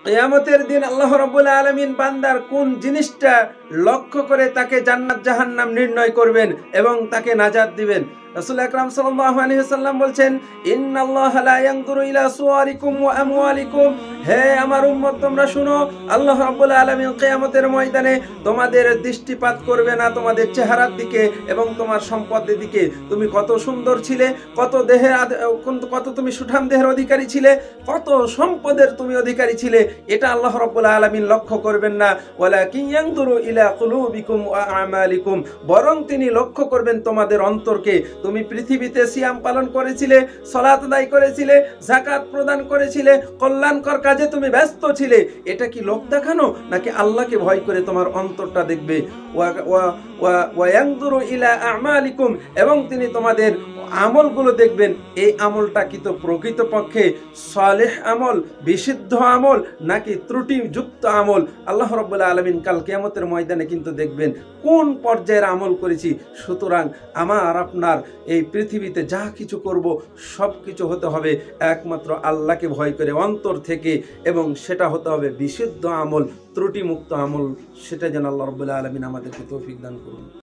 কিয়ামতের দিন আল্লাহ রাব্বুল আলামিন বান্দার কোন জিনিসটা লক্ষ্য করে তাকে জান্নাত জাহান্নাম নির্ণয় করবেন এবং তাকে নাজাত দিবেন। রাসূল আকরাম সাল্লাল্লাহু আলাইহি ওয়াসাল্লাম বলছেন, ইন্নাল্লাহা লা ইয়ানজুরু ইলা সুওয়ারিকুম ওয়া আমওয়ালিকুম। হে আমার উম্মত, তোমরা শুনো, আল্লাহ রাব্বুল আলামিন কিয়ামতের ময়দানে তোমাদের দৃষ্টিপাত করবে না তোমাদের চেহারার দিকে এবং তোমার সম্পদের দিকে। তুমি কত সুন্দর ছিলে, কত তুমি সুঠাম দেহের অধিকারী ছিলে, কত সম্পদের তুমি অধিকারী ছিলে, এটা আল্লাহ রাব্বুল আলামিন লক্ষ্য করবেন না। ওয়ালাকিন ইয়ানজুরু ইলা কুলুবিকুম ওয়া আমালিকুম। বরং তিনি লক্ষ্য করবেন তোমাদের অন্তরকে। তুমি পৃথিবীতে সিয়াম পালন করেছিলে, সালাত আদায় করেছিলে, যাকাত প্রদান করেছিলে, কল্যাণকর কাজে তুমি ব্যস্ত ছিলে। এটা কি লোক দেখানো, নাকি আল্লাহকে ভয় করে তোমার অন্তরটা দেখবে? ওয়া ইয়ানজুরু ইলা আমালিকুম। এবং তিনি তোমাদের আমলগুলো দেখবেন, এই আমলটা কি তো প্রকৃতপক্ষে সালেহ আমল, বিশুদ্ধ আমল, নাকি ত্রুটিযুক্ত আমল। আল্লাহ রাব্বুল আলামিন কাল কিয়ামতের ময়দানে কিন্তু দেখবেন কোন পর্যায়ের আমল করেছি। সুতরাং আমার আপনার এই পৃথিবীতে যা কিছু করব সব কিছু হতে হবে একমাত্র আল্লাহকে ভয় করে অন্তর থেকে, এবং সেটা হতে হবে বিশুদ্ধ আমল, ত্রুটিমুক্ত আমল। সেটা যেন আল্লাহ রাব্বুল আলামিন আমাদেরকে তৌফিক দান করুন।